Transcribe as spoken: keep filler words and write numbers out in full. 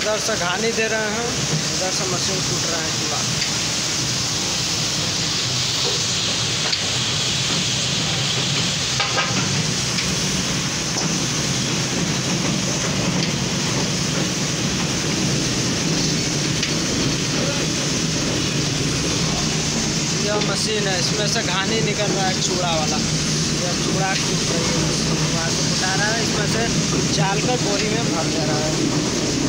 इधर से घानी दे रहे हैं, इधर से मशीन टूट रहा है पूरा। यह मशीन है, इसमें से घानी निकल रहा है चूड़ा वाला। यह चूड़ा टूट रही है, वहाँ से उठा रहा है, इसमें से चाल कर बोरी में भर दे रहा है।